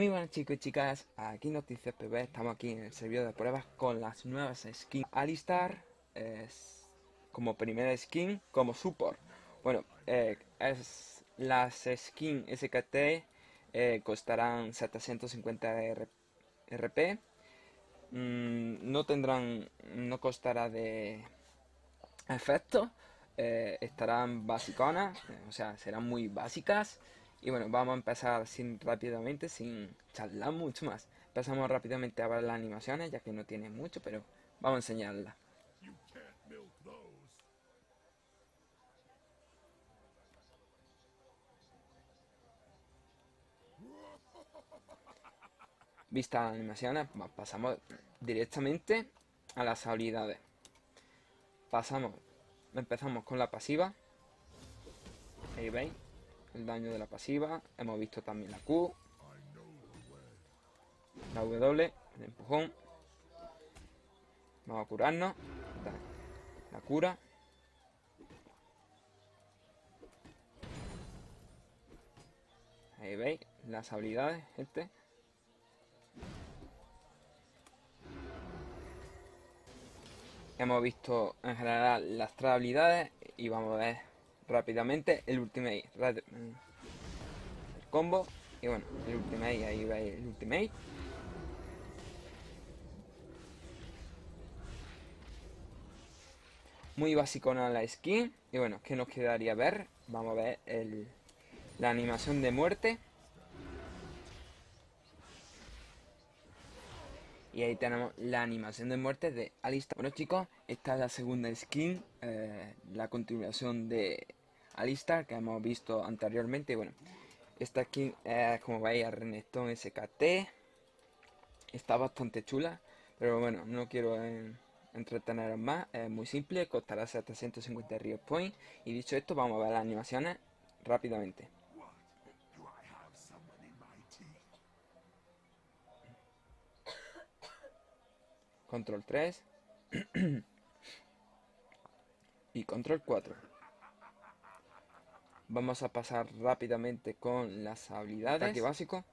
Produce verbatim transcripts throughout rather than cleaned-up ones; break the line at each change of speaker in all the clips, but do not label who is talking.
Muy buenas chicos y chicas, aquí Noticias P B, estamos aquí en el servidor de pruebas con las nuevas skins. Alistar es como primera skin, como support. Bueno, eh, es, las skins S K T eh, costarán setecientos cincuenta R P. Mm, no tendrán, no costará de efectos, eh, estarán basiconas, eh, o sea, serán muy básicas. Y bueno, vamos a empezar sin, rápidamente, sin charlar mucho más. Empezamos rápidamente a ver las animaciones, ya que no tiene mucho, pero vamos a enseñarlas. Vistas las animaciones, pasamos directamente a las habilidades. Pasamos, empezamos con la pasiva. Ahí veis el daño de la pasiva. Hemos visto también la Q, la W, el empujón. Vamos a curarnos. La cura. Ahí veis las habilidades, gente. Hemos visto en general las tres habilidades y vamos a ver rápidamente el ultimate. El combo. Y bueno, el ultimate, ahí veis el ultimate. Muy básico la skin. Y bueno, ¿qué nos quedaría ver? Vamos a ver el, la animación de muerte. Y ahí tenemos la animación de muerte de Alistar. Bueno chicos, esta es la segunda skin, eh, la continuación de Alistar que hemos visto anteriormente. Y bueno, esta skin es, como veis, a Renekton S K T. Está bastante chula, pero bueno, no quiero eh, entreteneros más. Es muy simple, costará setecientos cincuenta Riot Point. Y dicho esto, vamos a ver las animaciones rápidamente. Control tres y control cuatro. Vamos a pasar rápidamente con las habilidades. Ataque básico.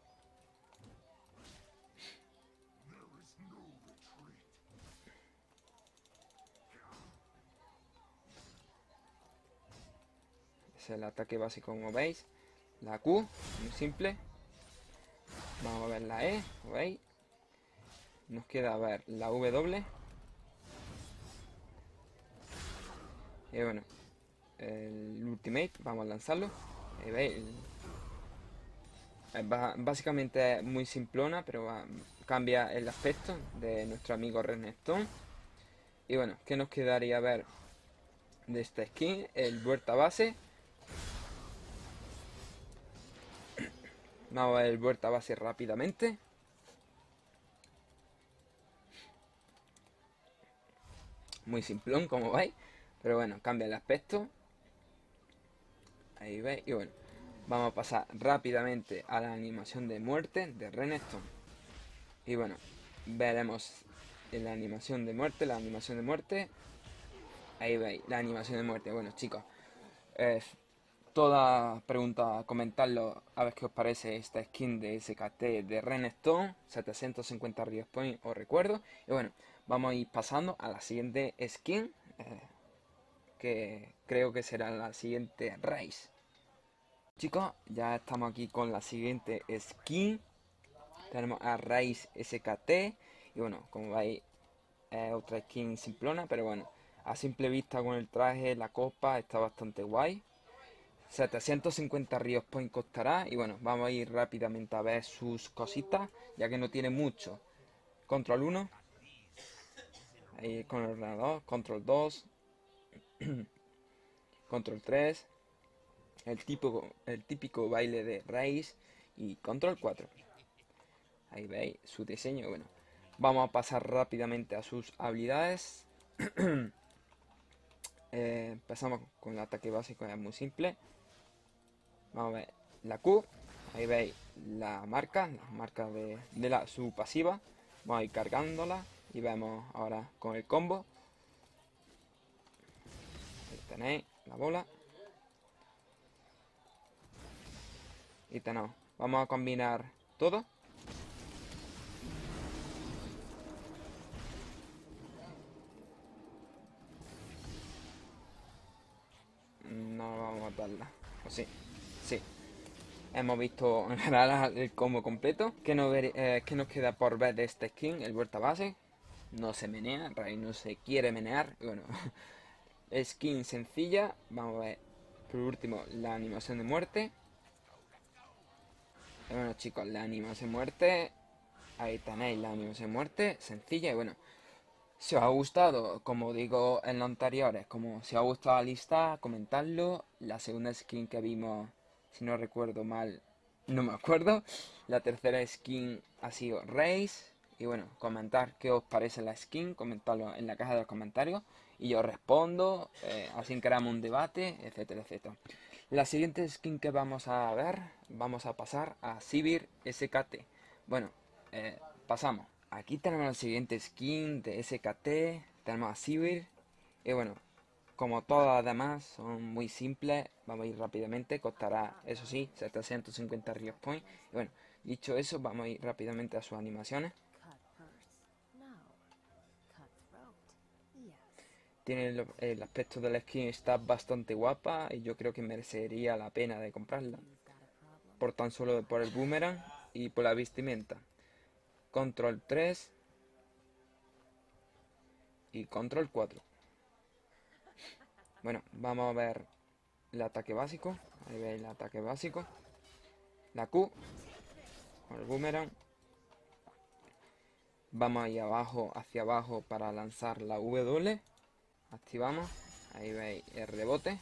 Es el ataque básico, como veis. La Q, muy simple. Vamos a ver la E, como veis. Nos queda ver la W. Y bueno, el ultimate, vamos a lanzarlo. Ahí veis. Es básicamente muy simplona, pero va, cambia el aspecto de nuestro amigo Renekton. Y bueno, ¿qué nos quedaría ver de esta skin? El vuelta base. Vamos a ver el vuelta base rápidamente. Muy simplón, como veis. Pero bueno, cambia el aspecto. Ahí veis. Y bueno, vamos a pasar rápidamente a la animación de muerte de Renekton. Y bueno, veremos en la animación de muerte, la animación de muerte. Ahí veis, la animación de muerte. Bueno chicos, eh, toda pregunta, comentadlo a ver qué os parece esta skin de S K T de Renekton. setecientos cincuenta Riot Point, os recuerdo. Y bueno, vamos a ir pasando a la siguiente skin, eh, que creo que será la siguiente race. Chicos, ya estamos aquí con la siguiente skin. Tenemos a Raze S K T. Y bueno, como veis, es otra skin simplona, pero bueno, a simple vista con el traje, la copa, está bastante guay. setecientos cincuenta Riot Point costará. Y bueno, vamos a ir rápidamente a ver sus cositas, ya que no tiene mucho. Control uno. Ahí con el ordenador. Control dos. Control tres. El, tipo, el típico baile de Raze. Y control cuatro. Ahí veis su diseño. Bueno, vamos a pasar rápidamente a sus habilidades. eh, empezamos con el ataque básico, es muy simple. Vamos a ver la Q. Ahí veis la marca, la marca de, de la, su pasiva. Vamos a ir cargándola y vemos ahora con el combo. Ahí tenéis la bola. Y tenemos. Vamos a combinar todo. comentarla. ¿O sí? Sí. Hemos visto en general el combo completo. ¿Qué nos, ver- eh, ¿qué nos queda por ver de este skin? El vuelta base. No se menea, Ray no se quiere menear. Y bueno, skin sencilla. Vamos a ver por último la animación de muerte. Y bueno chicos, la animación de muerte. Ahí tenéis la animación de muerte. Sencilla y bueno. Si os ha gustado, como digo en los anteriores, como si os ha gustado la lista, comentadlo. La segunda skin que vimos, si no recuerdo mal, no me acuerdo. La tercera skin ha sido Race. Y bueno, comentar qué os parece la skin, comentadlo en la caja de los comentarios. Y yo respondo, eh, así creamos un debate, etcétera, etcétera. La siguiente skin que vamos a ver, vamos a pasar a Sivir S K T. Bueno, eh, pasamos. Aquí tenemos la siguiente skin de S K T, tenemos a Sivir. Y bueno, como todas las demás, son muy simples. Vamos a ir rápidamente, costará, eso sí, setecientos cincuenta Riot Point. Y bueno, dicho eso, vamos a ir rápidamente a sus animaciones. Tiene el, el aspecto de la skin, está bastante guapa y yo creo que merecería la pena de comprarla. Por tan solo por el boomerang y por la vestimenta. Control tres y control cuatro. Bueno, vamos a ver el ataque básico. Ahí veis el ataque básico. La Q con el boomerang. Vamos ahí abajo, hacia abajo para lanzar la W. Activamos. Ahí veis el rebote.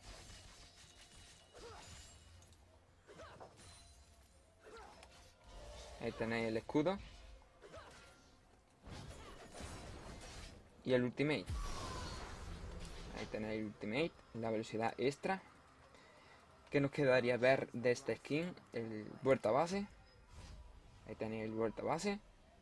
Ahí tenéis el escudo. Y el ultimate. Ahí tenéis el ultimate. La velocidad extra. ¿Qué nos quedaría ver de este skin? El vuelta base. Ahí tenéis el vuelta base.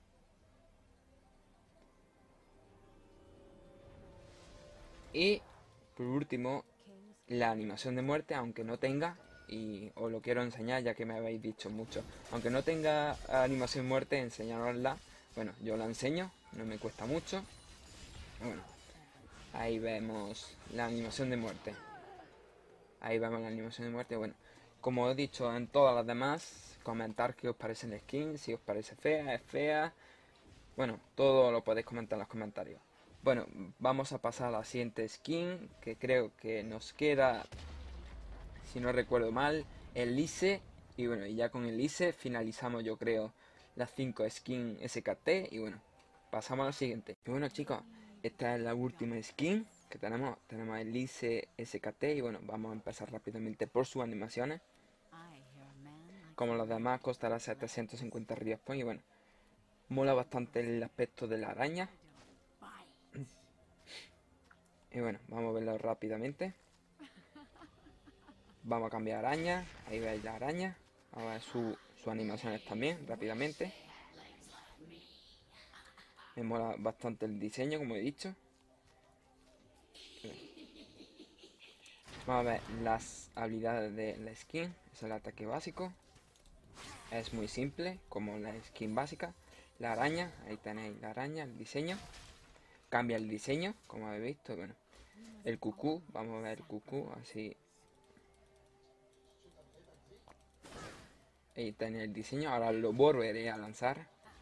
Y por último, la animación de muerte, aunque no tenga, y os lo quiero enseñar ya que me habéis dicho mucho, aunque no tenga animación de muerte, enseñarosla. Bueno, yo la enseño, no me cuesta mucho. Bueno, ahí vemos la animación de muerte. Ahí vemos la animación de muerte. Bueno, como he dicho en todas las demás, comentar qué os parece el skin, si os parece fea, es fea. Bueno, todo lo podéis comentar en los comentarios. Bueno, vamos a pasar a la siguiente skin, que creo que nos queda, si no recuerdo mal, el Lise. Y bueno, y ya con el Lise finalizamos yo creo las cinco skins S K T. Y bueno, pasamos a la siguiente. Y bueno chicos, esta es la última skin que tenemos. Tenemos el Lise S K T. Y bueno, vamos a empezar rápidamente por sus animaciones. Como los demás costará setecientos cincuenta Riot Point. Y bueno, mola bastante el aspecto de la araña. Y bueno, vamos a verlo rápidamente. Vamos a cambiar araña. Ahí veis la araña. Vamos a ver sus su animaciones también, rápidamente. Me mola bastante el diseño, como he dicho. Vamos a ver las habilidades de la skin. Es el ataque básico. Es muy simple, como la skin básica. La araña, ahí tenéis la araña, el diseño. Cambia el diseño, como habéis visto. Bueno, el cucú, vamos a ver el cucú, así. Ahí tenéis el diseño, ahora lo volveré a lanzar.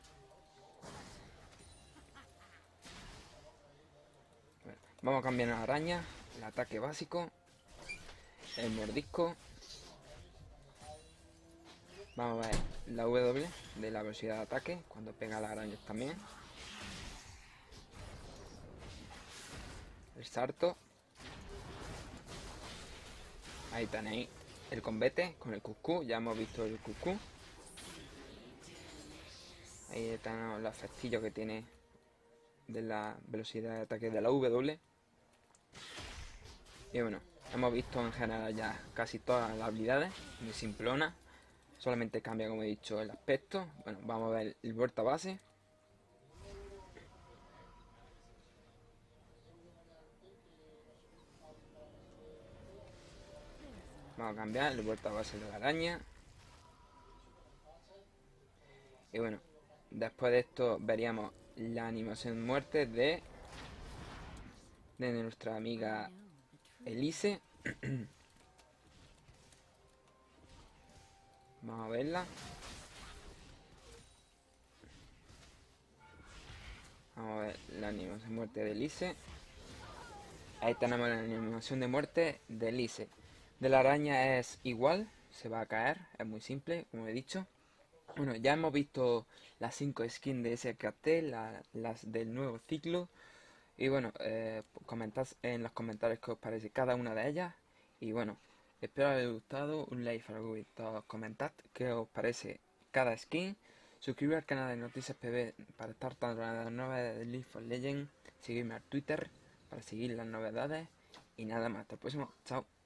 Bueno, vamos a cambiar la araña, el ataque básico, el mordisco. Vamos a ver la W de la velocidad de ataque, cuando pega las arañas también. El salto. Ahí tenéis el combate con el cucú, ya hemos visto el cucú. Ahí tenemos los efectillos que tiene de la velocidad de ataque de la W. Y bueno, hemos visto en general ya casi todas las habilidades, muy simplona. Solamente cambia, como he dicho, el aspecto. Bueno, vamos a ver el vuelta base. Vamos a cambiar el vuelta base de la araña. Y bueno, después de esto veríamos la animación muerte de, de nuestra amiga Elise. Vamos a verla. Vamos a ver la animación de muerte de Elise. Ahí tenemos la animación de muerte de Elise. De la araña es igual, se va a caer, es muy simple, como he dicho. Bueno, ya hemos visto las cinco skins de S K T, la, las del nuevo ciclo. Y bueno, eh, comentad en los comentarios qué os parece cada una de ellas. Y bueno, espero haber gustado, un like para todos, comentad qué os parece cada skin. Suscribiros al canal de Noticias P B para estar tanto en las novedades de League of Legends. Seguidme al Twitter para seguir las novedades. Y nada más, hasta el próximo, chao.